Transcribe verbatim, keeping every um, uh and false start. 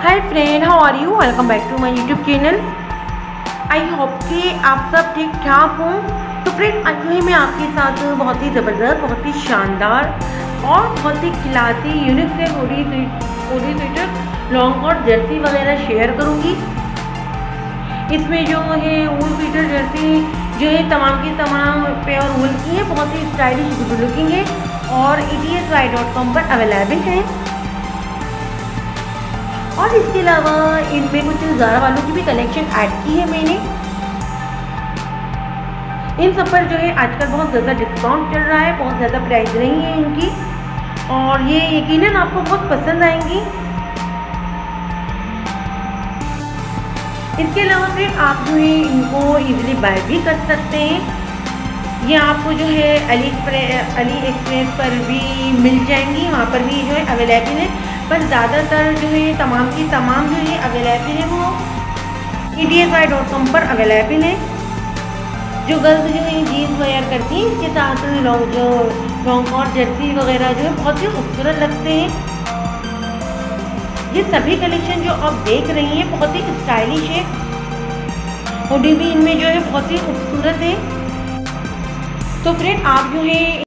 Hi friend, how are you? Welcome back to my YouTube channel. I hope कि आप सब ठीक ठाक हों। तो फ्रेंड, आज जो है मैं आपके साथ बहुत ही ज़बरदस्त, बहुत ही शानदार और बहुत ही खिलाती यूनिक से होली होली स्वेटर, लॉन्ग कोट, जर्सी वगैरह शेयर करूँगी। इसमें जो है वूल स्वेटर जर्सी जो है तमाम की तमाम प्योर वूल की है, बहुत ही स्टाइलिश गुड लुकिंग है और E T S Y dot com पर अवेलेबल है। और इसके अलावा इनमें कुछ ज़ारा वालों की भी कलेक्शन ऐड की है मैंने। इन सब पर जो है आजकल बहुत ज़्यादा डिस्काउंट चल रहा है, बहुत ज़्यादा प्राइस नहीं है इनकी और ये यकीनन आपको बहुत पसंद आएंगी। इसके अलावा फिर आप जो है इनको इजीली बाय भी कर सकते हैं। ये आपको जो है अली एक्सप्रेस अली एक्सप्रेस पर भी मिल जाएंगी, वहाँ पर भी जो है अवेलेबल है। पर ज़्यादातर जो है तमाम की तमाम जो है अवेलेबल है वो E T S Y dot com पर अवेलेबल है। जो गर्ल्स जो है जीन्स वेयर करती हैं, इसके साथ लॉन्ग जो लॉन्ग कोट जर्सी वगैरह जो है बहुत ही खूबसूरत लगते हैं। ये सभी कलेक्शन जो आप देख रही हैं बहुत ही स्टाइलिश है। हुडी भी इनमें जो है बहुत ही खूबसूरत है। तो फ्रेंड, आप जो है